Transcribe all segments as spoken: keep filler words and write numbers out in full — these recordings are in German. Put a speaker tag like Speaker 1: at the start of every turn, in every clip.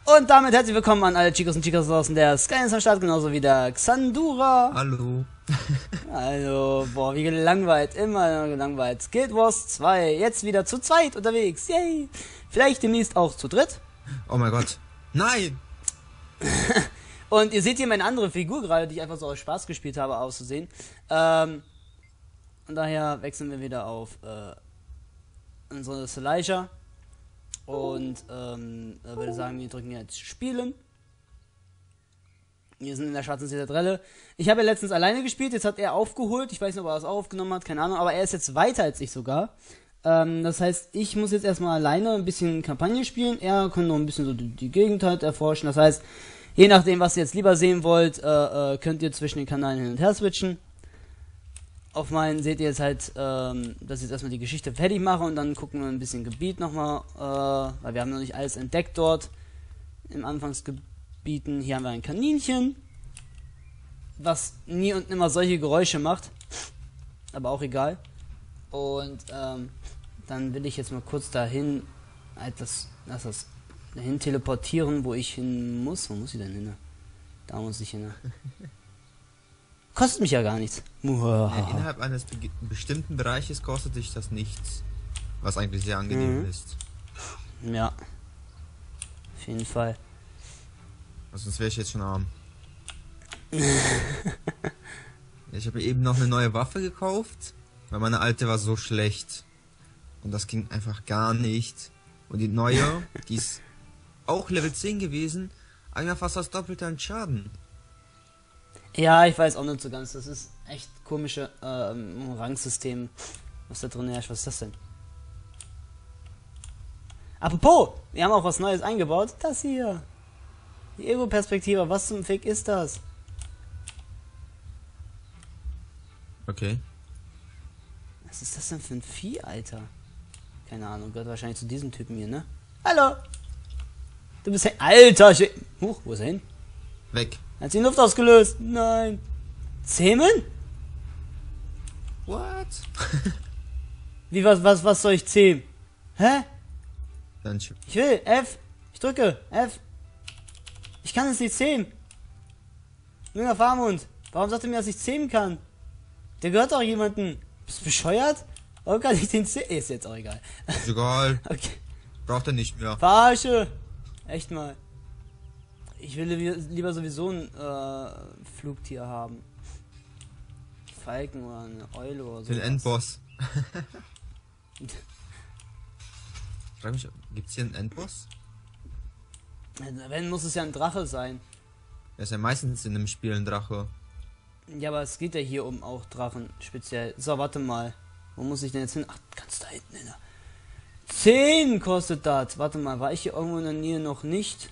Speaker 1: Und damit herzlich willkommen an alle Chicos und Chicas draußen. Der Sky ist am Start, genauso wie der Xandura.
Speaker 2: Hallo.
Speaker 1: Also, boah, wie gelangweilt, immer gelangweilt. Guild Wars zwei, jetzt wieder zu zweit unterwegs, yay. Vielleicht demnächst auch zu dritt.
Speaker 2: Oh mein Gott. Nein!
Speaker 1: Und ihr seht hier meine andere Figur gerade, die ich einfach so aus Spaß gespielt habe, auszusehen. Ähm, und daher wechseln wir wieder auf äh, unsere Elijah. Und ähm, da würde ich sagen, wir drücken jetzt Spielen. Wir sind in der schwarzen Zitadelle. Ich habe ja letztens alleine gespielt, jetzt hat er aufgeholt. Ich weiß nicht, ob er das auch aufgenommen hat, keine Ahnung. Aber er ist jetzt weiter als ich sogar. Ähm, das heißt, ich muss jetzt erstmal alleine ein bisschen Kampagne spielen. Er kann noch ein bisschen so die, die Gegend halt erforschen. Das heißt, je nachdem, was ihr jetzt lieber sehen wollt, äh, äh, könnt ihr zwischen den Kanälen hin und her switchen. Auf meinen seht ihr jetzt halt, ähm, dass ich jetzt erstmal die Geschichte fertig mache und dann gucken wir ein bisschen Gebiet nochmal, äh, weil wir haben noch nicht alles entdeckt dort im Anfangsgebieten. Hier haben wir ein Kaninchen, was nie und nimmer solche Geräusche macht, aber auch egal. Und ähm, dann will ich jetzt mal kurz dahin etwas, lass das dahin teleportieren, wo ich hin muss. Wo muss ich denn hin? Da muss ich hin. Kostet mich ja gar nichts.
Speaker 2: Ja, innerhalb eines be bestimmten Bereiches kostet dich das nichts. Was eigentlich sehr angenehm
Speaker 1: mhm.
Speaker 2: ist.
Speaker 1: Ja. Auf jeden Fall.
Speaker 2: Also sonst wäre ich jetzt schon arm. Ich habe mir eben noch eine neue Waffe gekauft, weil meine alte war so schlecht. Und das ging einfach gar nicht. Und die neue, die ist auch Level zehn gewesen, einfach fast das Doppelte an Schaden.
Speaker 1: Ja, ich weiß auch nicht so ganz. Das ist echt komische ähm, Rangsystem, was da drin herrscht. Was ist das denn? Apropos, wir haben auch was Neues eingebaut. Das hier. Die Ego-Perspektive. Was zum Fick ist das?
Speaker 2: Okay.
Speaker 1: Was ist das denn für ein Vieh, Alter? Keine Ahnung, gehört wahrscheinlich zu diesem Typen hier, ne? Hallo! Du bist... Alter! Ich... Huch, wo ist er hin?
Speaker 2: Weg.
Speaker 1: Hat sie die Luft ausgelöst? Nein. Zähmen?
Speaker 2: What?
Speaker 1: Wie, was, was, was soll ich zähmen? Hä?
Speaker 2: Dann
Speaker 1: Ich will, F. Ich drücke, F. Ich kann es nicht zähmen. Junger Farmhund, warum sagt er mir, dass ich zähmen kann? Der gehört doch jemanden. Bist du bescheuert? Warum kann ich den zähmen? Ist jetzt auch egal.
Speaker 2: Ist egal.
Speaker 1: Okay.
Speaker 2: Braucht er nicht mehr.
Speaker 1: Verarsche. Echt mal. Ich will lieber sowieso ein äh, Flugtier haben. Falken oder eine Eule oder so.
Speaker 2: Den Endboss. Frag mich, gibt's hier einen Endboss?
Speaker 1: Wenn, muss es ja ein Drache sein.
Speaker 2: Er ist ja meistens in einem Spiel ein Drache.
Speaker 1: Ja, aber es geht ja hier um auch Drachen speziell. So, warte mal. Wo muss ich denn jetzt hin? Ach, ganz da hinten hin. zehn kostet das. Warte mal, war ich hier irgendwo in der Nähe noch nicht?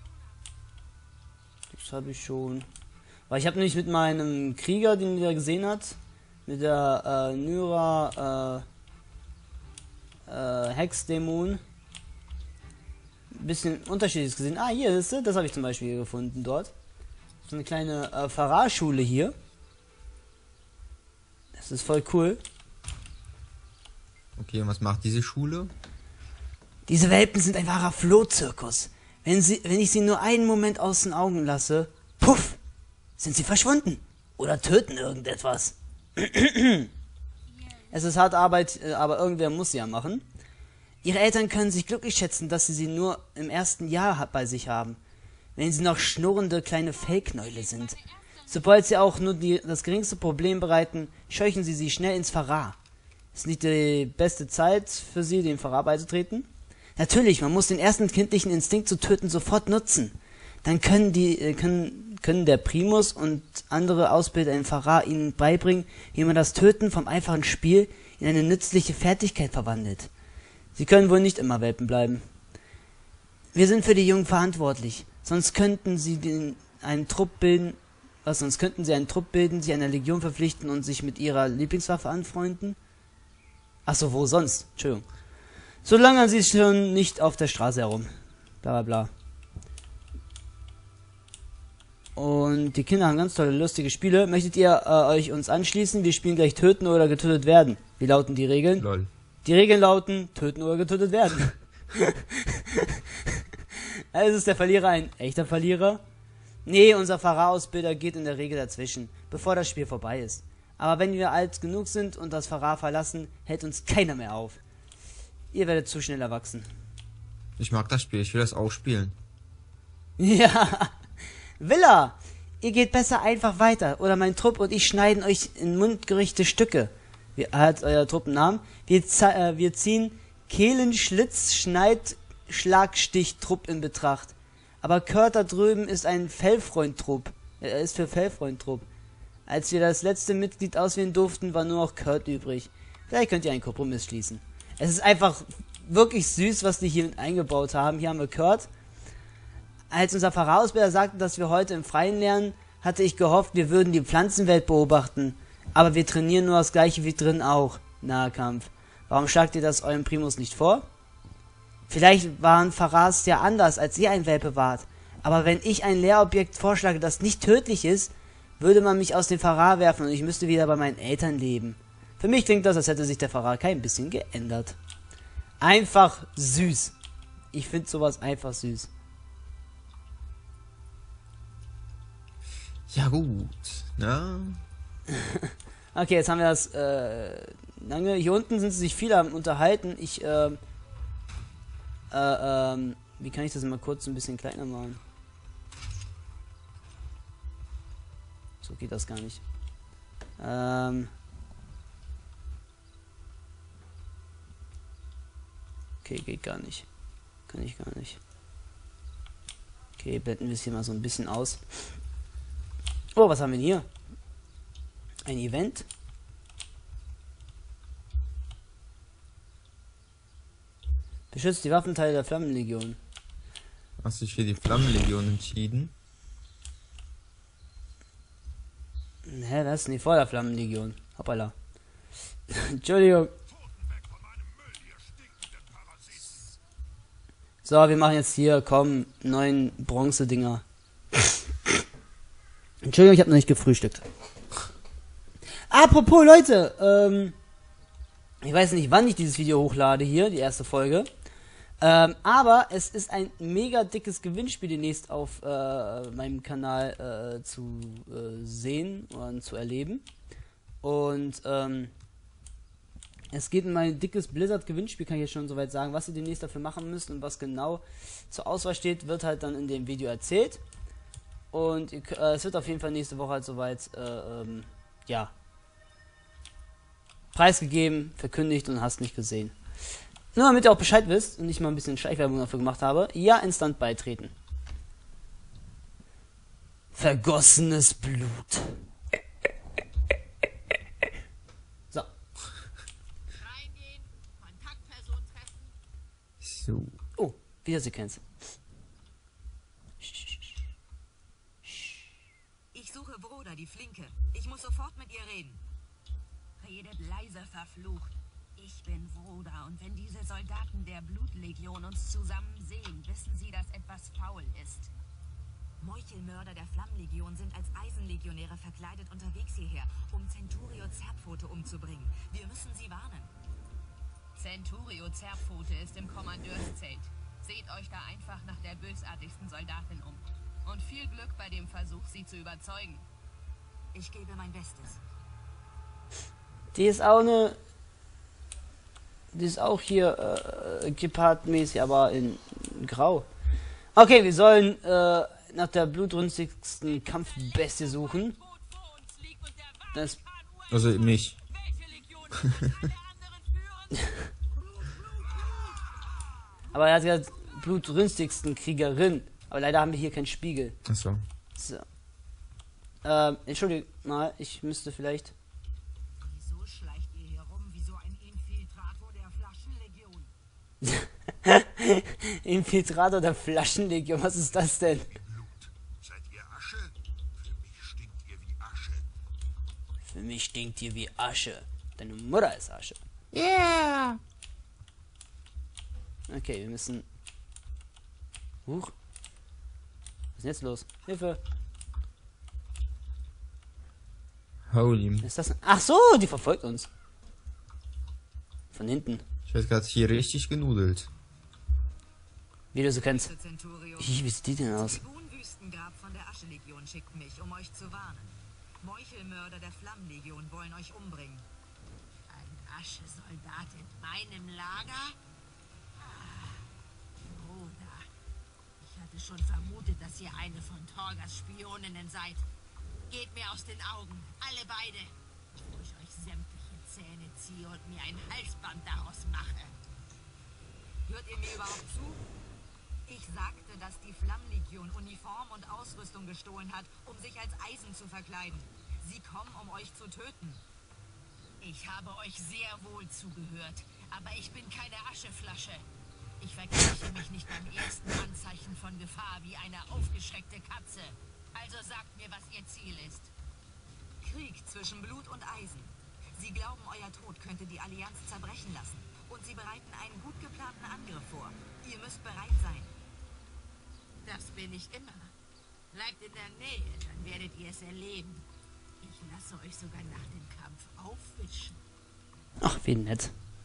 Speaker 1: Das habe ich schon. Weil ich habe nämlich mit meinem Krieger, den ihr gesehen hat, mit der äh, Nyra äh, äh, Hexdämon, ein bisschen unterschiedliches gesehen. Ah, hier ist es. Das habe ich zum Beispiel gefunden dort. So eine kleine äh, Pfarrerschule hier. Das ist voll cool.
Speaker 2: Okay, und was macht diese Schule?
Speaker 1: Diese Welpen sind ein wahrer Flohzirkus. Wenn sie, wenn ich sie nur einen Moment aus den Augen lasse, puff, sind sie verschwunden. Oder töten irgendetwas. Es ist harte Arbeit, aber irgendwer muss sie ja machen. Ihre Eltern können sich glücklich schätzen, dass sie sie nur im ersten Jahr bei sich haben. Wenn sie noch schnurrende kleine Fellknäule sind. Sobald sie auch nur die, das geringste Problem bereiten, scheuchen sie sie schnell ins Verrat. Ist nicht die beste Zeit für sie, dem Verrat beizutreten? Natürlich, man muss den ersten kindlichen Instinkt zu töten sofort nutzen. Dann können die können, können der Primus und andere Ausbilder im Verrat ihnen beibringen, wie man das Töten vom einfachen Spiel in eine nützliche Fertigkeit verwandelt. Sie können wohl nicht immer Welpen bleiben. Wir sind für die Jungen verantwortlich. Sonst könnten sie den, einen Trupp bilden, was sonst könnten sie einen Trupp bilden, sich einer Legion verpflichten und sich mit ihrer Lieblingswaffe anfreunden. Achso, wo sonst? Entschuldigung. Solange sie schon nicht auf der Straße herum. Bla bla bla. Und die Kinder haben ganz tolle, lustige Spiele. Möchtet ihr äh, euch uns anschließen? Wir spielen gleich töten oder getötet werden. Wie lauten die Regeln?
Speaker 2: Lol.
Speaker 1: Die Regeln lauten töten oder getötet werden. Also ist der Verlierer ein echter Verlierer? Nee, unser Pharao-Ausbilder geht in der Regel dazwischen, bevor das Spiel vorbei ist. Aber wenn wir alt genug sind und das Pharao verlassen, hält uns keiner mehr auf. Ihr werdet zu schnell erwachsen.
Speaker 2: Ich mag das Spiel, ich will das auch spielen.
Speaker 1: Ja, Villa, ihr geht besser einfach weiter, oder mein Trupp und ich schneiden euch in mundgerechte Stücke. Wie hat euer Truppennamen? Wir, äh, wir ziehen Kehlenschlitz-Schneid-Schlagstich-Trupp in Betracht. Aber Kurt da drüben ist ein Fellfreund-Trupp. Er ist für Fellfreund-Trupp. Als wir das letzte Mitglied auswählen durften, war nur noch Kurt übrig. Vielleicht könnt ihr einen Kompromiss schließen. Es ist einfach wirklich süß, was die hier mit eingebaut haben. Hier haben wir Kurt. Als unser Pharao-Ausbilder sagte, dass wir heute im Freien lernen, hatte ich gehofft, wir würden die Pflanzenwelt beobachten. Aber wir trainieren nur das gleiche wie drin auch. Nahkampf. Warum schlagt ihr das eurem Primus nicht vor? Vielleicht waren Pharaos ja anders, als ihr ein Welpe wart. Aber wenn ich ein Lehrobjekt vorschlage, das nicht tödlich ist, würde man mich aus dem Pharao werfen und ich müsste wieder bei meinen Eltern leben. Für mich klingt das, als hätte sich der Pharao kein bisschen geändert. Einfach süß. Ich finde sowas einfach süß.
Speaker 2: Ja gut, ja.
Speaker 1: Okay, jetzt haben wir das äh, lange. Hier unten sind sie sich viele am unterhalten. Ich, äh, äh, ähm, wie kann ich das mal kurz ein bisschen kleiner machen? So geht das gar nicht. Ähm. Okay, geht gar nicht. Kann ich gar nicht. Okay, blenden wir es hier mal so ein bisschen aus. Oh, was haben wir denn hier? Ein Event. Beschützt die Waffenteile der Flammenlegion.
Speaker 2: Hast dich für die Flammenlegion entschieden?
Speaker 1: Hä, das ist nicht vor der Flammenlegion. Hoppala. Entschuldigung. So, wir machen jetzt hier, komm, neun Bronze-Dinger. Entschuldigung, ich habe noch nicht gefrühstückt. Apropos, Leute, ähm, ich weiß nicht, wann ich dieses Video hochlade hier, die erste Folge. Ähm, aber es ist ein mega dickes Gewinnspiel demnächst auf äh, meinem Kanal äh, zu äh, sehen und zu erleben. Und ähm, es geht um ein dickes Blizzard-Gewinnspiel, kann ich jetzt schon soweit sagen. Was ihr demnächst dafür machen müsst und was genau zur Auswahl steht, wird halt dann in dem Video erzählt. Und ihr, äh, es wird auf jeden Fall nächste Woche halt soweit, äh, ähm, ja, preisgegeben, verkündigt und hast nicht gesehen. Nur damit ihr auch Bescheid wisst und ich mal ein bisschen Schleichwerbung dafür gemacht habe, ja, instant beitreten. Vergossenes Blut. So.
Speaker 3: Reingehen, Kontaktperson treffen.
Speaker 2: So.
Speaker 1: Oh, Wiedersequenz.
Speaker 3: Ich suche Bruder, die Flinke. Ich muss sofort mit ihr reden. Redet leise, verflucht. Ich bin Vroda und wenn diese Soldaten der Blutlegion uns zusammen sehen, wissen sie, dass etwas faul ist. Meuchelmörder der Flammenlegion sind als Eisenlegionäre verkleidet unterwegs hierher, um Centurio Zerpfote umzubringen. Wir müssen sie warnen. Centurio Zerpfote ist im Kommandeurszelt. Seht euch da einfach nach der bösartigsten Soldatin um. Und viel Glück bei dem Versuch, sie zu überzeugen. Ich gebe mein Bestes.
Speaker 1: Die ist auch eine... Die ist auch hier äh, Gepard-mäßig, aber in Grau. Okay, wir sollen äh, nach der blutrünstigsten Kampfbestie suchen. Das
Speaker 2: Also mich.
Speaker 1: aber er hat gesagt, blutrünstigsten Kriegerin. Aber leider haben wir hier keinen Spiegel.
Speaker 2: Achso.
Speaker 1: So. Ähm, entschuldigt mal, ich müsste vielleicht...
Speaker 3: Wieso schleicht ihr hier rum wie so ein Infiltrator der Flaschenlegion?
Speaker 1: Infiltrator der Flaschenlegion, was ist das denn?
Speaker 4: Blut. Seid ihr Asche? Für mich stinkt ihr wie Asche.
Speaker 1: Für mich stinkt ihr wie Asche. Deine Mutter ist Asche.
Speaker 2: Yeah!
Speaker 1: Okay, wir müssen... Huch. Was ist denn jetzt los? Hilfe.
Speaker 2: Holy.
Speaker 1: Was ist das denn? Ach so, die verfolgt uns. Von hinten.
Speaker 2: Ich werde gerade hier richtig genudelt.
Speaker 1: Wie du so kennst.
Speaker 3: Grüße, Centurio.
Speaker 1: Ih, wie sieht die denn aus?
Speaker 3: Die Unwüstengrab von der Aschelegion schickt mich, um euch zu warnen. Meuchelmörder der Flammenlegion wollen euch umbringen. Ein Aschesoldat in meinem Lager? Ah, Bruder. Ich hatte schon vermutet, dass ihr eine von Torgas Spioninnen seid. Geht mir aus den Augen, alle beide, wo ich euch sämtliche Zähne ziehe und mir ein Halsband daraus mache. Hört ihr mir überhaupt zu? Ich sagte, dass die Flammenlegion Uniform und Ausrüstung gestohlen hat, um sich als Eisen zu verkleiden. Sie kommen, um euch zu töten. Ich habe euch sehr wohl zugehört, aber ich bin keine Ascheflasche. Ich verkrieche mich nicht beim ersten Anzeichen von Gefahr wie eine aufgeschreckte Katze. Also sagt mir, was ihr Ziel ist. Krieg zwischen Blut und Eisen. Sie glauben, euer Tod könnte die Allianz zerbrechen lassen. Und sie bereiten einen gut geplanten Angriff vor. Ihr müsst bereit sein. Das bin ich immer. Bleibt in der Nähe, dann werdet ihr es erleben. Ich lasse euch sogar nach dem Kampf aufwischen.
Speaker 1: Ach, wie nett.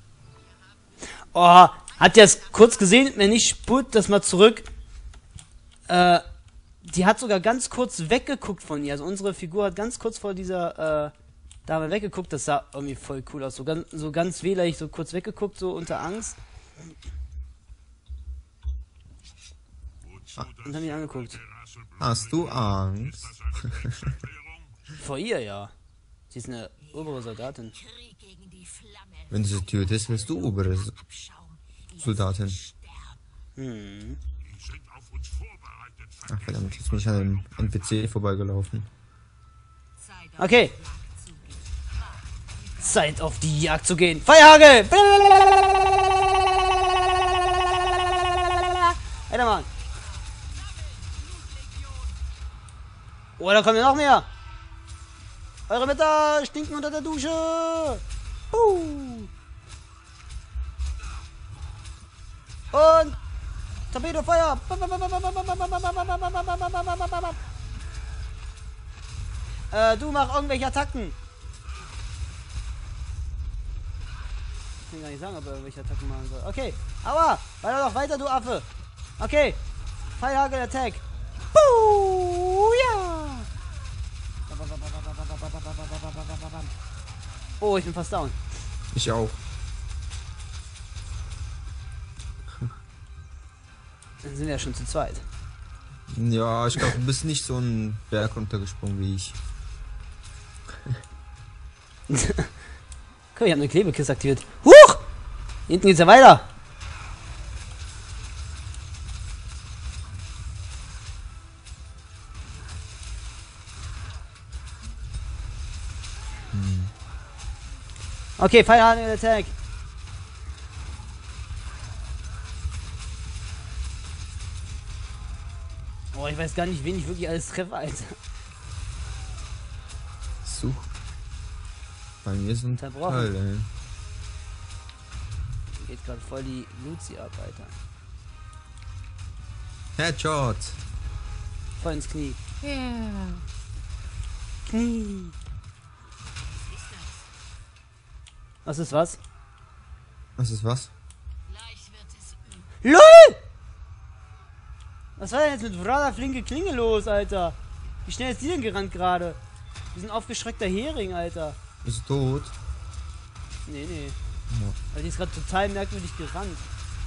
Speaker 1: Oh, habt ihr es kurz gesehen? Wenn nicht, spult das mal zurück. Äh, die hat sogar ganz kurz weggeguckt von ihr. Also unsere Figur hat ganz kurz vor dieser äh, Dame weggeguckt. Das sah irgendwie voll cool aus. So ganz, so ganz wählerisch, so kurz weggeguckt, so unter Angst. Ah, und haben ihn angeguckt.
Speaker 2: Hast du Angst?
Speaker 1: Vor ihr, ja. Sie ist eine obere Soldatin.
Speaker 3: Krieg gegen die Flamme.
Speaker 2: Wenn du sie tötest, wirst du obere
Speaker 3: Abschaum.
Speaker 2: Soldatin.
Speaker 1: Hm.
Speaker 4: Die sind auf uns vorbereitet.
Speaker 2: Ach verdammt, jetzt bin ich an einem N P C vorbeigelaufen.
Speaker 3: Zeit, auf
Speaker 1: Okay.
Speaker 3: die Jagd zu gehen.
Speaker 1: Zeit auf die Jagd zu gehen. Feuerhagel! Weiter mal. Oh, da kommen ja noch mehr. Eure Mütter stinken unter der Dusche. Uh. Und Torpedofeuer. Äh, du mach irgendwelche Attacken. Ich kann gar nicht sagen, ob er irgendwelche Attacken machen soll. Okay, aua. Weiter doch, weiter, du Affe. Okay. Feuerhagel Attack. Buh, ja. Oh, ich bin fast down.
Speaker 2: Ich auch.
Speaker 1: Dann sind wir ja schon zu zweit.
Speaker 2: Ja, ich glaube, du bist nicht so ein Berg runtergesprungen wie ich.
Speaker 1: Guck, ich habe eine Klebekiste aktiviert. Huch! Hinten geht's ja weiter. Okay, Fire Attack. Oh, ich weiß gar nicht, wen ich wirklich alles treffe, Alter.
Speaker 2: So. Bei mir sind
Speaker 1: Zerbrochen.
Speaker 2: Teile.
Speaker 1: Geht gerade voll die Luzi ab, Alter.
Speaker 2: Headshot.
Speaker 1: Voll ins Knie. Yeah. Knie. Was ist was?
Speaker 2: Was ist was?
Speaker 3: Gleich wird es üben.
Speaker 1: LOL! Was war denn jetzt mit Vrada flinke Klinge los, Alter? Wie schnell ist die denn gerannt gerade? Wir sind aufgeschreckter Hering, Alter.
Speaker 2: Bist du tot?
Speaker 1: Nee, nee.
Speaker 2: Ja.
Speaker 1: Aber die ist gerade total merkwürdig gerannt.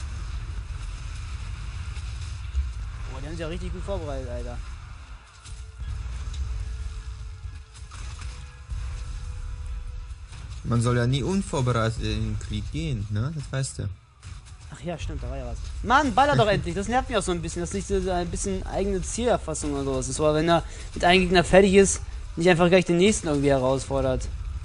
Speaker 1: Boah, die haben sich ja richtig gut vorbereitet, Alter.
Speaker 2: Man soll ja nie unvorbereitet in den Krieg gehen, ne? Das weißt du.
Speaker 1: Ach ja, stimmt, da war ja was. Mann, baller doch endlich. Das nervt mich auch so ein bisschen. Das ist nicht so ein bisschen eigene Zielerfassung oder sowas. Das war, wenn er mit einem Gegner fertig ist, nicht einfach gleich den nächsten irgendwie herausfordert.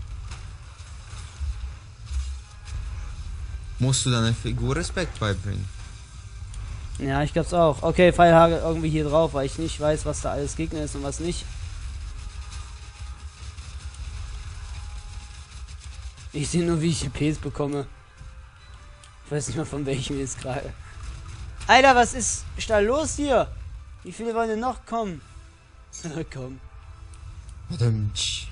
Speaker 2: Musst du deiner Figur Respekt beibringen.
Speaker 1: Ja, ich glaub's auch. Okay, Pfeilhagel irgendwie hier drauf, weil ich nicht weiß, was da alles Gegner ist und was nicht. Ich sehe nur, wie ich E Ps bekomme. Ich weiß nicht mal von welchem jetzt gerade. Alter, was ist da los hier? Wie viele wollen denn noch kommen? Komm.
Speaker 2: Verdammt.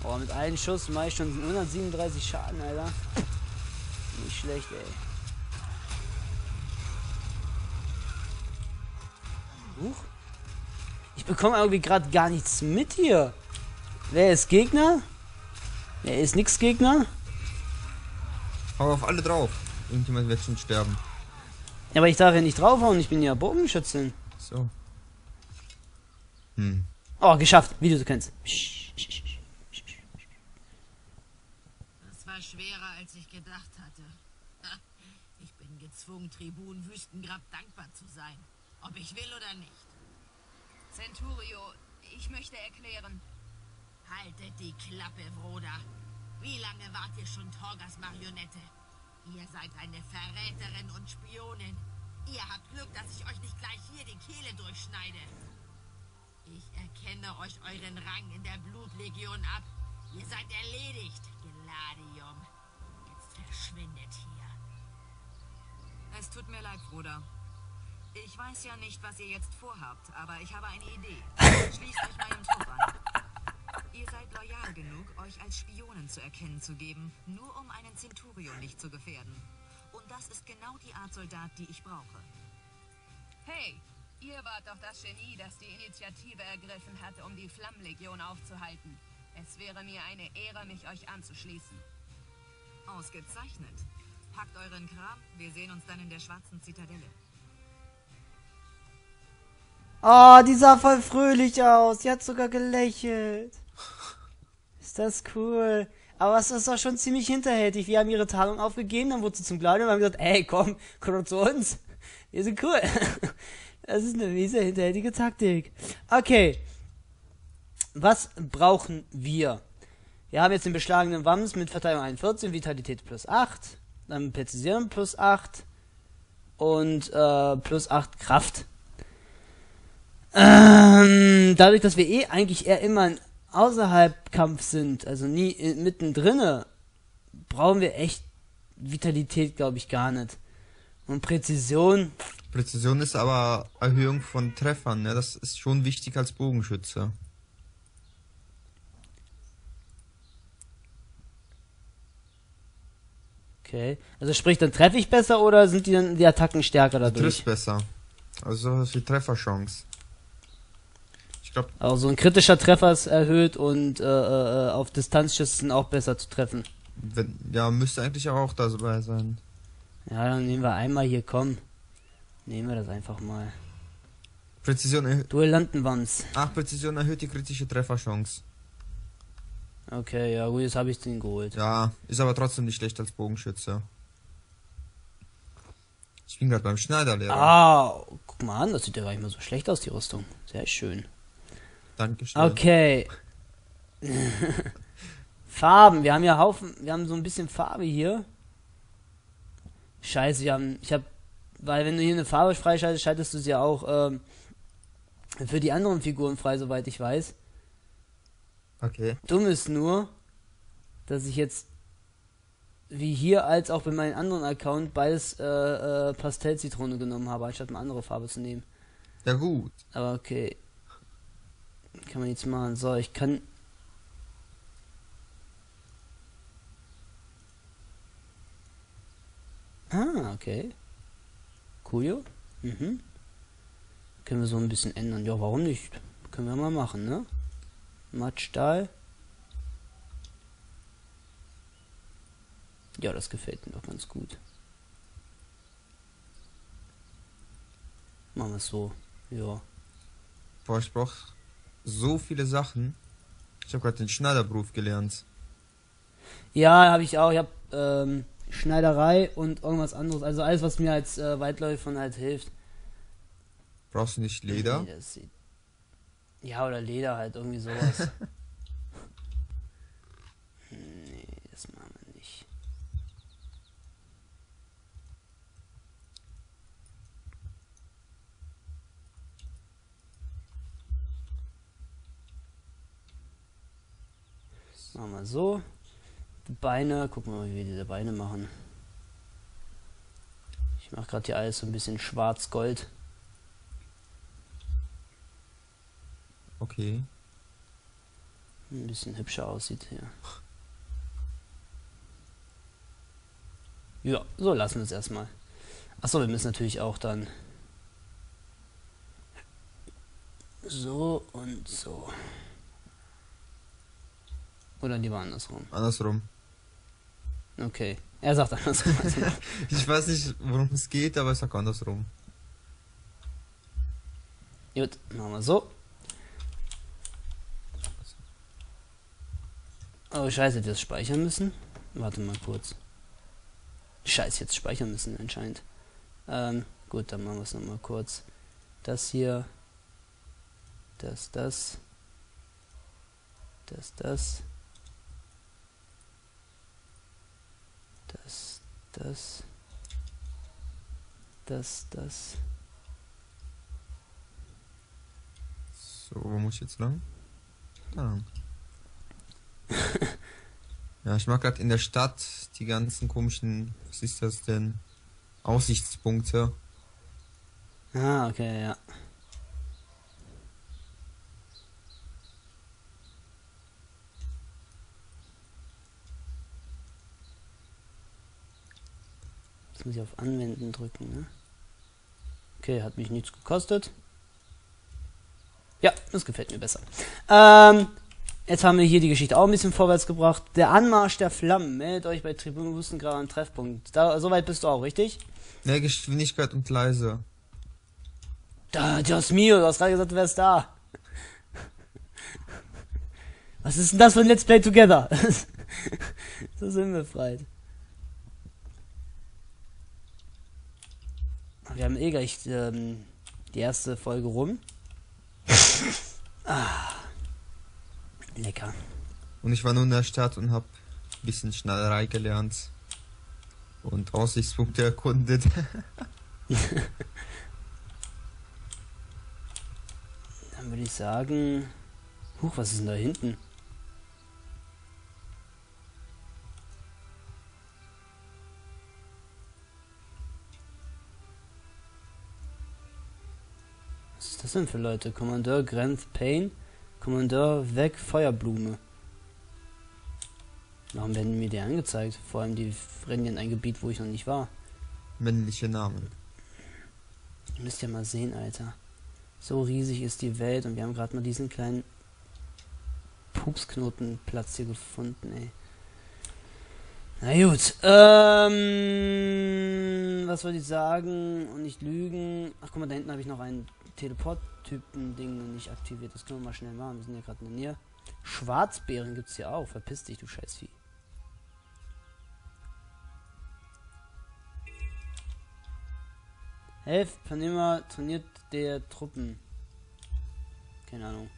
Speaker 1: Boah, mit einem Schuss mache ich schon hundertsiebenunddreißig Schaden, Alter. Nicht schlecht, ey. Huch. Ich bekomme irgendwie gerade gar nichts mit hier. Wer ist Gegner? Wer ist nix Gegner?
Speaker 2: Hau auf alle drauf. Irgendjemand wird schon sterben.
Speaker 1: Ja, aber ich darf ja nicht draufhauen, ich bin ja Bogenschützin.
Speaker 2: So. Hm.
Speaker 1: Oh, geschafft, wie du kennst.
Speaker 3: Das war schwerer, als ich gedacht hatte. Ich bin gezwungen, Tribun Wüstengrab dankbar zu sein. Ob ich will oder nicht. Centurio, ich möchte erklären. Haltet die Klappe, Bruder. Wie lange wart ihr schon Torgas Marionette? Ihr seid eine Verräterin und Spionin. Ihr habt Glück, dass ich euch nicht gleich hier die Kehle durchschneide. Ich erkenne euch euren Rang in der Blutlegion ab. Ihr seid erledigt, Gladium. Jetzt verschwindet hier. Es tut mir leid, Bruder. Ich weiß ja nicht, was ihr jetzt vorhabt, aber ich habe eine Idee. Schließt euch meinem Trupp an. Ihr seid loyal genug, euch als Spionen zu erkennen zu geben, nur um einen Centurion nicht zu gefährden. Und das ist genau die Art Soldat, die ich brauche. Hey, ihr wart doch das Genie, das die Initiative ergriffen hatte, um die Flammenlegion aufzuhalten. Es wäre mir eine Ehre, mich euch anzuschließen. Ausgezeichnet. Packt euren Kram, wir sehen uns dann in der schwarzen Zitadelle.
Speaker 1: Oh, die sah voll fröhlich aus. Die hat sogar gelächelt. Ist das cool. Aber es ist doch schon ziemlich hinterhältig. Wir haben ihre Tarnung aufgegeben, dann wurde sie zum Gladium und haben gesagt, ey, komm, komm doch zu uns. Wir sind cool. Das ist eine miese, hinterhältige Taktik. Okay. Was brauchen wir? Wir haben jetzt den beschlagenen Wams mit Verteidigung einundvierzig, Vitalität plus acht, dann Präzision plus acht und äh, plus acht Kraft. Ähm, dadurch, dass wir eh eigentlich eher immer außerhalb Kampf sind, also nie mittendrin, brauchen wir echt Vitalität, glaube ich, gar nicht. Und Präzision.
Speaker 2: Präzision ist aber Erhöhung von Treffern, ne? Das ist schon wichtig als Bogenschütze.
Speaker 1: Okay. Also sprich, dann treffe ich besser oder sind die dann die Attacken stärker dadurch?
Speaker 2: Du triffst besser. Also sowas wie Trefferchance. Ich glaube.
Speaker 1: Also so ein kritischer Treffer ist erhöht und äh, äh, auf Distanzschüssen auch besser zu treffen.
Speaker 2: Wenn, ja, müsste eigentlich auch dabei sein.
Speaker 1: Ja, dann nehmen wir einmal hier, komm. Nehmen wir das einfach mal.
Speaker 2: Präzision erhöht.
Speaker 1: Duellantenwands.
Speaker 2: Ach, Präzision erhöht die kritische Trefferchance.
Speaker 1: Okay, ja gut, jetzt habe ich den geholt.
Speaker 2: Ja, ist aber trotzdem nicht schlecht als Bogenschütze. Ich bin gerade beim Schneiderlehrer.
Speaker 1: Ah, guck mal an, das sieht ja gar nicht mal so schlecht aus, die Rüstung. Sehr schön.
Speaker 2: Dankeschön.
Speaker 1: Okay. Farben, wir haben ja Haufen, wir haben so ein bisschen Farbe hier. Scheiße, wir haben, ich habe, weil wenn du hier eine Farbe freischaltest, schaltest du sie ja auch ähm, für die anderen Figuren frei, soweit ich weiß.
Speaker 2: Okay.
Speaker 1: Dumm ist nur, dass ich jetzt wie hier als auch bei meinem anderen Account beides äh, äh, Pastellzitrone genommen habe, anstatt eine andere Farbe zu nehmen.
Speaker 2: Ja gut.
Speaker 1: Aber okay. Kann man jetzt machen. So, ich kann... Ah, okay. Cool. Mhm. Können wir so ein bisschen ändern. Ja, warum nicht? Können wir mal machen, ne? Mattstahl. Ja, das gefällt mir doch ganz gut. Machen wir es so. Ja.
Speaker 2: Boah, ich brauch so viele Sachen. Ich habe gerade den Schneiderberuf gelernt.
Speaker 1: Ja, habe ich auch. Ich habe ähm, Schneiderei und irgendwas anderes. Also alles, was mir als äh, Weitläufern halt hilft.
Speaker 2: Brauchst du nicht Leder?
Speaker 1: Nee, das sieht... Ja, oder Leder halt, irgendwie sowas. Nee, das machen wir nicht. Machen wir so. Die Beine, gucken wir mal, wie wir diese Beine machen. Ich mache gerade hier alles so ein bisschen schwarz-gold.
Speaker 2: Okay.
Speaker 1: ein bisschen hübscher aussieht hier. Ja, so lassen wir es erstmal. Achso, wir müssen natürlich auch dann so und so. Oder lieber andersrum.
Speaker 2: Andersrum.
Speaker 1: Okay. Er sagt andersrum.
Speaker 2: Ich weiß nicht, worum es geht, aber ich sag andersrum.
Speaker 1: Gut, machen wir so. Oh, scheiße, wir das speichern müssen. Warte mal kurz. Scheiße, jetzt speichern müssen anscheinend. Ähm, gut, dann machen wir es nochmal kurz. Das hier. Das, das. Das, das. Das, das. Das, das.
Speaker 2: So, wo muss ich jetzt lang? Da. Ja, ich mag gerade in der Stadt die ganzen komischen, was ist das denn? Aussichtspunkte.
Speaker 1: Ah, okay, ja. Jetzt muss ich auf Anwenden drücken, ne? Okay, hat mich nichts gekostet. Ja, das gefällt mir besser. Ähm, jetzt haben wir hier die Geschichte auch ein bisschen vorwärts gebracht. Der Anmarsch der Flammen. Meldet euch bei Tribune Hustengrad an Treffpunkt. Da, soweit bist du auch, richtig?
Speaker 2: Ne, Geschwindigkeit und leise.
Speaker 1: Da, Dios mio, du hast gerade gesagt, du wärst da. Was ist denn das für ein Let's Play Together? So sind wir befreit. Wir haben eh gleich ähm, die erste Folge rum. Ah, lecker.
Speaker 2: Und ich war nur in der Stadt und hab ein bisschen Schneiderei gelernt. Und Aussichtspunkte erkundet.
Speaker 1: Dann würde ich sagen... Huch, was ist denn da hinten? Was ist das denn für Leute? Kommandeur Grenth Payne, Kommandeur Weg Feuerblume. Warum werden mir die angezeigt? Vor allem die rennen in ein Gebiet, wo ich noch nicht war.
Speaker 2: Männliche Namen.
Speaker 1: Ihr müsst ja mal sehen, Alter. So riesig ist die Welt und wir haben gerade mal diesen kleinen Pupsknotenplatz hier gefunden, ey. Na gut, ähm, was wollte ich sagen und nicht lügen? Ach, guck mal, da hinten habe ich noch einen Teleport-Typen-Ding nicht aktiviert. Das können wir mal schnell machen, wir sind ja gerade in der Nähe. Schwarzbären gibt's hier auch, verpiss dich, du Scheißvieh. Helft, Panema trainiert der Truppen. Keine Ahnung.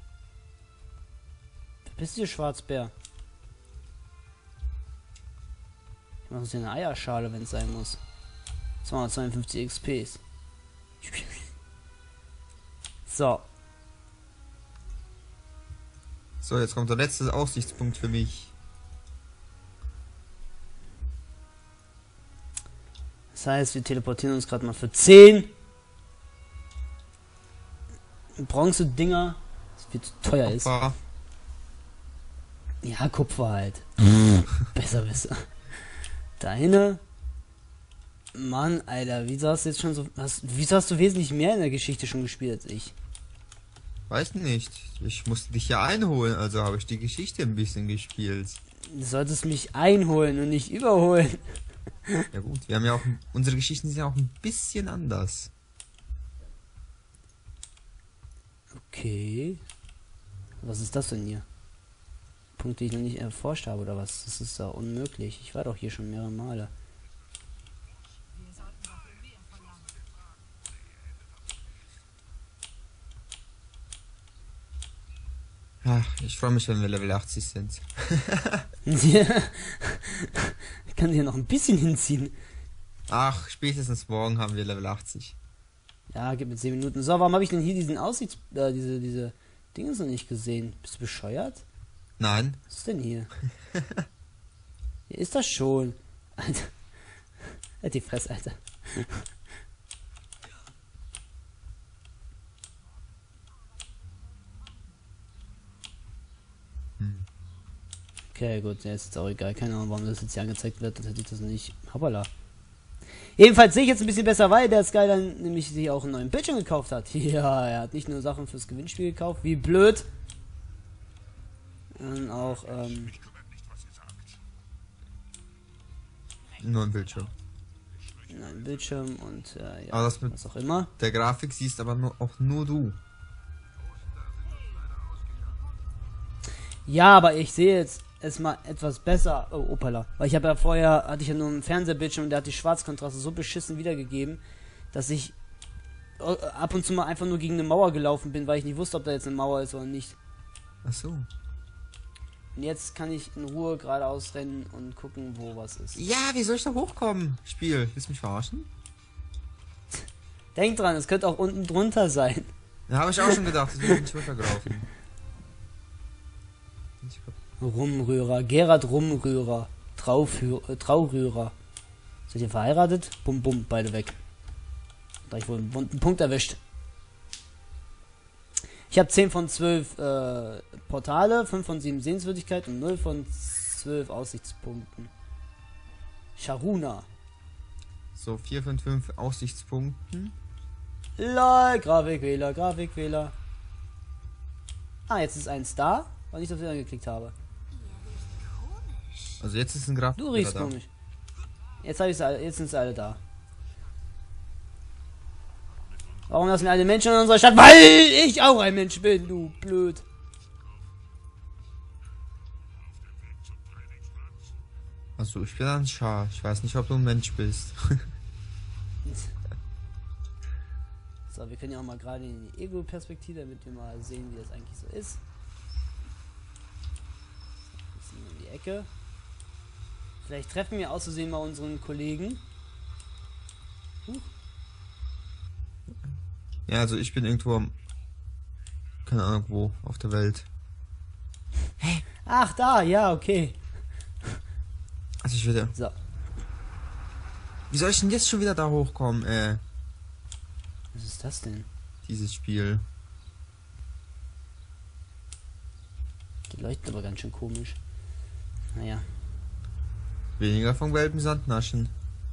Speaker 1: Verpiss dich, Schwarzbär. Ich mache uns hier eine Eierschale, wenn es sein muss. zweihundertzweiundfünfzig X Ps. So.
Speaker 2: So, jetzt kommt der letzte Aussichtspunkt für mich.
Speaker 1: Das heißt, wir teleportieren uns gerade mal für zehn Bronze-Dinger. Das viel zu teuer ist.
Speaker 2: Kupfer.
Speaker 1: Ja, Kupfer halt. Besser, besser. Deine. Mann, Alter, wieso hast du jetzt schon so. Hast, wieso hast du wesentlich mehr in der Geschichte schon gespielt als ich?
Speaker 2: Weiß nicht. Ich musste dich ja einholen, also habe ich die Geschichte ein bisschen gespielt.
Speaker 1: Du solltest mich einholen und nicht überholen.
Speaker 2: Ja gut, wir haben ja auch. Unsere Geschichten sind ja auch ein bisschen anders.
Speaker 1: Okay. Was ist das denn hier? Punkte, die ich noch nicht erforscht habe, oder was? Das ist da unmöglich. Ich war doch hier schon mehrere Male.
Speaker 2: Ach, ich freue mich, wenn wir Level achtzig sind.
Speaker 1: Ja. Ich kann hier noch ein bisschen hinziehen.
Speaker 2: Ach, spätestens morgen haben wir Level achtzig.
Speaker 1: Ja, gib mir zehn Minuten. So, warum habe ich denn hier diesen Aussichts... Äh, diese, diese Dinge noch nicht gesehen? Bist du bescheuert?
Speaker 2: Nein.
Speaker 1: Was ist denn hier? Hier ist das schon. Alter. Halt die Fresse, Alter. Okay, gut, ja, ist jetzt auch egal. Keine Ahnung, warum das jetzt hier angezeigt wird. Das hätte ich das nicht. Hoppala. Jedenfalls sehe ich jetzt ein bisschen besser, weil der Sky dann nämlich sich auch einen neuen Bildschirm gekauft hat. Ja, er hat nicht nur Sachen fürs Gewinnspiel gekauft, wie blöd. Und auch, ähm...
Speaker 4: Mich kümmert nicht, was ihr sagt.
Speaker 2: Nur ein Bildschirm.
Speaker 1: einen Bildschirm und äh, ja,
Speaker 2: Aber das mit
Speaker 1: was auch immer.
Speaker 2: der Grafik siehst aber nur, auch nur du.
Speaker 1: Ja, aber ich sehe jetzt es mal etwas besser. Oh, opala. Weil ich habe ja vorher, hatte ich ja nur einen Fernsehbildschirm und der hat die Schwarzkontraste so beschissen wiedergegeben, dass ich äh, ab und zu mal einfach nur gegen eine Mauer gelaufen bin, weil ich nicht wusste, ob da jetzt eine Mauer ist oder nicht.
Speaker 2: Ach so.
Speaker 1: Und jetzt kann ich in Ruhe geradeaus rennen und gucken, wo was ist.
Speaker 2: Ja, wie soll ich da hochkommen? Spiel, willst du mich verarschen?
Speaker 1: Denk dran, es könnte auch unten drunter sein.
Speaker 2: Ja, habe ich auch schon gedacht, deswegen bin ich runtergelaufen.
Speaker 1: Rumrührer, Gerhard Rumrührer, Traufhü äh, Traurührer. Seid ihr verheiratet? Bum bum, beide weg. Da ich wohl einen bunten Punkt erwischt. Ich habe zehn von zwölf äh, Portale, fünf von sieben Sehenswürdigkeiten und null von zwölf Aussichtspunkten. Sharuna.
Speaker 2: So, vier von fünf Aussichtspunkten.
Speaker 1: LOL, Grafikwähler, Grafikwähler. Ah, jetzt ist eins da, weil ich das wieder angeklickt habe.
Speaker 2: Also jetzt ist ein Graf.
Speaker 1: Du riechst komisch. Jetzt habe ich alle, jetzt sind sie alle da. Warum lassen wir alle Menschen in unserer Stadt? Weil ich auch ein Mensch bin, du blöd.
Speaker 2: Also ich bin ein Schar. Ich weiß nicht, ob du ein Mensch bist.
Speaker 1: So, wir können ja auch mal gerade in die Ego-Perspektive, damit wir mal sehen, wie das eigentlich so ist. Ein bisschen in die Ecke. Vielleicht treffen wir auszusehen mal unseren Kollegen. Huch.
Speaker 2: Ja, also ich bin irgendwo am... Keine Ahnung wo, auf der Welt.
Speaker 1: Ach, da, ja, okay.
Speaker 2: Also ich würde...
Speaker 1: So,
Speaker 2: Wie soll ich denn jetzt schon wieder da hochkommen, äh,
Speaker 1: was ist das denn?
Speaker 2: dieses Spiel?
Speaker 1: Die leuchten aber ganz schön komisch. Naja.
Speaker 2: Weniger vom gelben Sand naschen.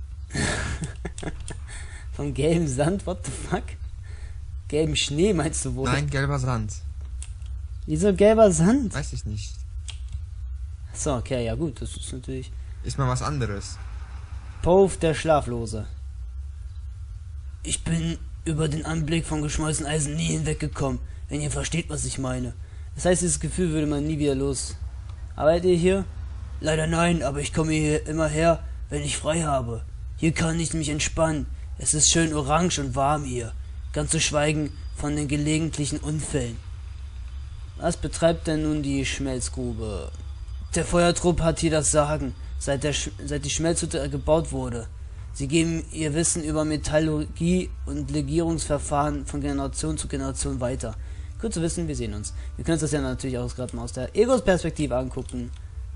Speaker 1: Vom gelben Sand, what the fuck? Gelben Schnee meinst du wohl?
Speaker 2: Nein, gelber Sand.
Speaker 1: Wieso gelber Sand?
Speaker 2: Weiß ich nicht.
Speaker 1: So, okay, ja gut, das ist natürlich...
Speaker 2: Ist mal was anderes.
Speaker 1: Pove der Schlaflose. Ich bin über den Anblick von geschmolzenem Eisen nie hinweggekommen, wenn ihr versteht, was ich meine. Das heißt, dieses Gefühl würde man nie wieder los. Arbeitet ihr hier? Leider nein, aber ich komme hier immer her, wenn ich frei habe. Hier kann ich mich entspannen. Es ist schön orange und warm hier. Ganz zu schweigen von den gelegentlichen Unfällen. Was betreibt denn nun die Schmelzgrube? Der Feuertrupp hat hier das Sagen, seit, der Sch seit die Schmelzhütte gebaut wurde. Sie geben ihr Wissen über Metallurgie und Legierungsverfahren von Generation zu Generation weiter. Gut zu wissen, wir sehen uns. Wir können uns das ja natürlich auch gerade mal aus der Egos-Perspektive angucken.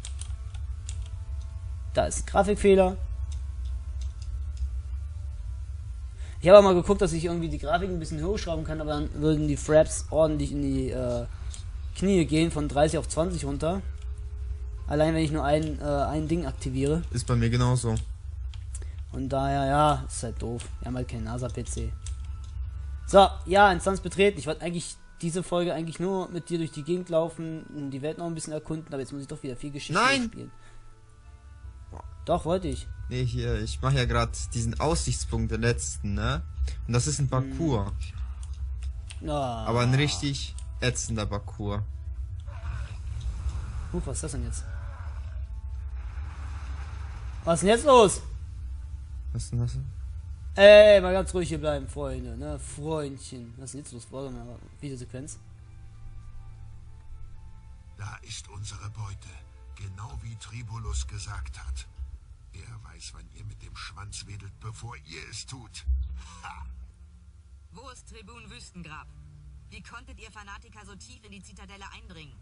Speaker 1: Da ist ein Grafikfehler. Ich habe auch mal geguckt, dass ich irgendwie die Grafik ein bisschen hochschrauben kann, aber dann würden die Fraps ordentlich in die äh, Knie gehen, von dreißig auf zwanzig runter. Allein wenn ich nur ein, äh, ein Ding aktiviere.
Speaker 2: Ist bei mir genauso.
Speaker 1: Und daher, ja, ist halt doof. Wir haben halt keinen NASA-P C. So, ja, Instanz betreten. Ich wollte eigentlich diese Folge eigentlich nur mit dir durch die Gegend laufen und die Welt noch ein bisschen erkunden, aber jetzt muss ich doch wieder viel Geschichte
Speaker 2: Nein!
Speaker 1: spielen. Doch, wollte ich.
Speaker 2: Nee, hier, ich mache ja gerade diesen Aussichtspunkt, der letzten, ne? Und das ist ein Parcours.
Speaker 1: Ah.
Speaker 2: Aber ein richtig ätzender Parcours.
Speaker 1: Huch, was ist das denn jetzt? Was ist denn jetzt los?
Speaker 2: Was ist denn das?
Speaker 1: Ey, mal ganz ruhig hier bleiben, Freunde, ne? Freundchen. Was ist denn jetzt los? Warte mal, Videosequenz.
Speaker 4: Da ist unsere Beute, genau wie Tribulus gesagt hat. Er weiß, wann ihr mit dem Schwanz wedelt, bevor ihr es tut. Ha!
Speaker 3: Wo ist Tribun Wüstengrab? Wie konntet ihr Fanatiker so tief in die Zitadelle eindringen?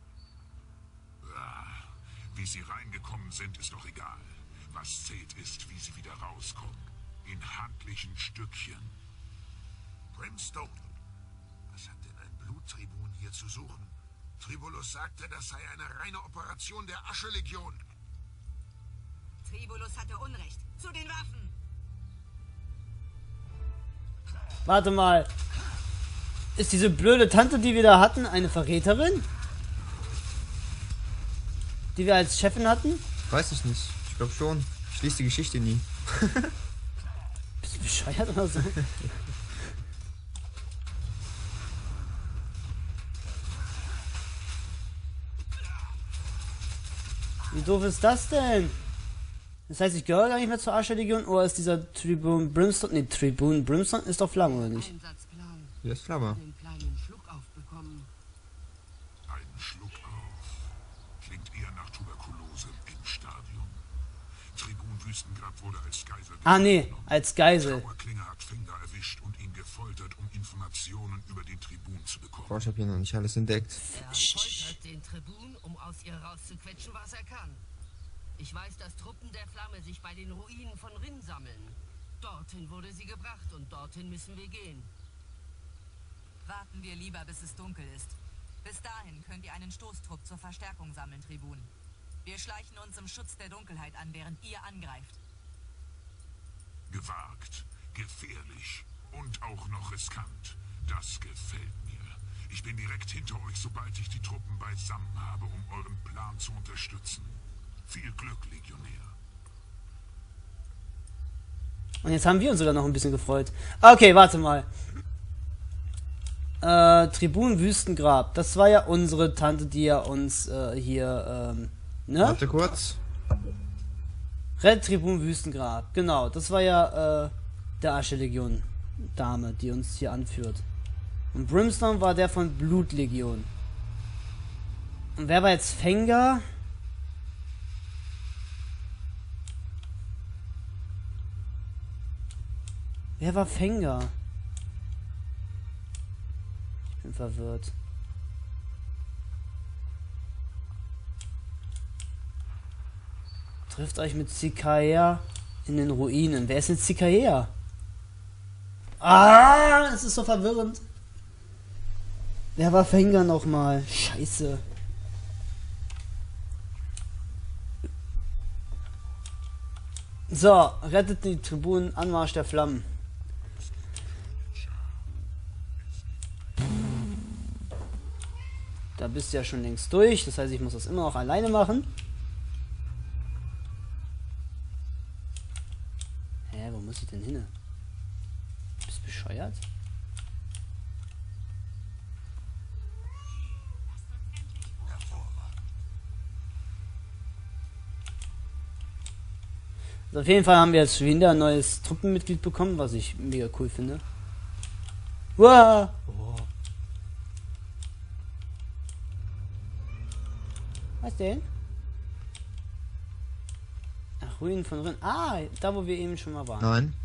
Speaker 4: Ah, wie sie reingekommen sind, ist doch egal. Was zählt ist, wie sie wieder rauskommen. In handlichen Stückchen. Brimstone, was hat denn ein Bluttribun hier zu suchen? Tribulus sagte, das sei eine reine Operation der Aschelegion.
Speaker 3: Tribulus hatte Unrecht. Zu den Waffen!
Speaker 1: Warte mal. Ist diese blöde Tante, die wir da hatten, eine Verräterin? Die wir als Chefin hatten?
Speaker 2: Weiß ich nicht. Ich glaube schon. Ich lese die Geschichte nie.
Speaker 1: Bist du bescheuert oder so? Wie doof ist das denn? Das heißt, ich gehöre gar nicht mehr zur Aschelegion, oder ist dieser Tribun Brimstone... Ne, Tribun Brimstone ist doch Flamme, oder nicht?
Speaker 3: Einsatzplan.
Speaker 2: Hier ist Flammer.
Speaker 3: Den kleinen Schluck aufbekommen.
Speaker 4: Einen Schluck auf. Klingt eher nach Tuberkulose im Endstadium. Tribun Wüstengrad wurde als Geisel...
Speaker 1: Ah, nee, als Geisel.
Speaker 4: Trauerklinge hat Finger erwischt und ihn gefoltert, um Informationen über den Tribun zu bekommen.
Speaker 2: Boah, ich habe hier noch nicht alles entdeckt.
Speaker 3: Er foltert den Tribun, um aus ihr rauszuquetschen, was er kann. Ich weiß, dass Truppen der Flamme sich bei den Ruinen von Rinn sammeln. Dorthin wurde sie gebracht und dorthin müssen wir gehen.
Speaker 5: Warten wir lieber, bis es dunkel ist. Bis dahin könnt ihr einen Stoßtrupp zur Verstärkung sammeln, Tribun. Wir schleichen uns im Schutz der Dunkelheit an, während ihr angreift.
Speaker 4: Gewagt, gefährlich und auch noch riskant. Das gefällt mir. Ich bin direkt hinter euch, sobald ich die Truppen beisammen habe, um euren Plan zu unterstützen. Viel Glück, Legionär.
Speaker 1: Und jetzt haben wir uns sogar noch ein bisschen gefreut. Okay, warte mal. Äh, Tribun Wüstengrab. Das war ja unsere Tante, die ja uns äh, hier, ähm, ne?
Speaker 2: Warte kurz.
Speaker 1: Red Tribun Wüstengrab. Genau, das war ja, äh, der Aschelegion Dame, die uns hier anführt. Und Brimstone war der von Blutlegion. Und wer war jetzt Fenga? Wer war Fenga? Ich bin verwirrt. Trifft euch mit Zikaea in den Ruinen. Wer ist denn Zikaea? Ah, es ist so verwirrend. Wer war Fenga nochmal? Scheiße. So, rettet die Tribunen, Anmarsch der Flammen. Da bist du ja schon längst durch, das heißt, ich muss das immer noch alleine machen. Hä, wo muss ich denn hin? Bist du bescheuert? Also auf jeden Fall haben wir jetzt schon wieder ein neues Truppenmitglied bekommen, was ich mega cool finde. Uah! Oh. Was denn? Ach, Ruinen von Rinn. Ah, da wo wir eben schon mal waren.
Speaker 2: Nein.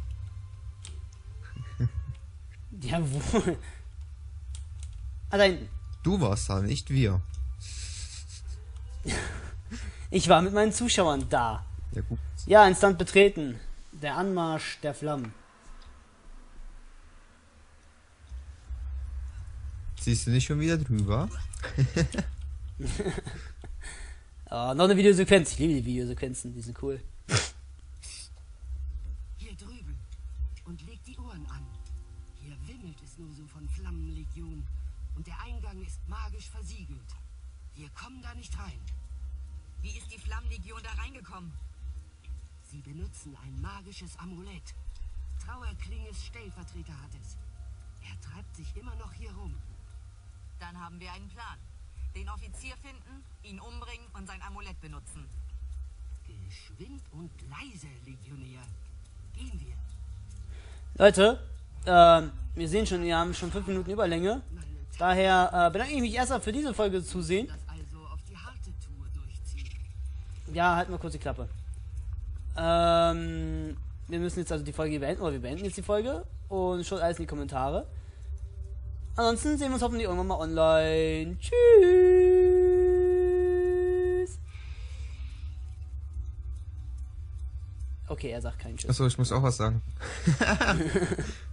Speaker 1: Jawohl. Ah, da hinten.
Speaker 2: Du warst da, nicht wir.
Speaker 1: Ich war mit meinen Zuschauern da.
Speaker 2: Ja, gut.
Speaker 1: Ja, Instant betreten. Der Anmarsch der Flammen.
Speaker 2: Siehst du nicht schon wieder drüber?
Speaker 1: Oh, noch eine Videosequenz. Ich liebe die Videosequenzen, die sind cool.
Speaker 3: Hier drüben. Und legt die Ohren an. Hier wimmelt es nur so von Flammenlegion. Und der Eingang ist magisch versiegelt. Wir kommen da nicht rein.
Speaker 5: Wie ist die Flammenlegion da reingekommen?
Speaker 3: Sie benutzen ein magisches Amulett. Trauerklinges Stellvertreter hat es. Er treibt sich immer noch hier rum.
Speaker 5: Dann haben wir einen Plan. Den Offizier finden, ihn umbringen und sein Amulett benutzen.
Speaker 3: Geschwind und leise, Legionär. Gehen wir.
Speaker 1: Leute, ähm, wir sehen schon, wir haben schon fünf Minuten Überlänge. Daher äh, bedanke ich mich erstmal für diese Folge Zusehen.
Speaker 3: Das also auf die harte Tour durchziehen.
Speaker 1: Ja, halt mal kurz die Klappe. Ähm, wir müssen jetzt also die Folge beenden, oder wir beenden jetzt die Folge und schaut alles in die Kommentare. Ansonsten sehen wir uns hoffentlich irgendwann mal online. Tschüss. Okay, er sagt keinen Tschüss.
Speaker 2: Achso, ich muss auch was sagen.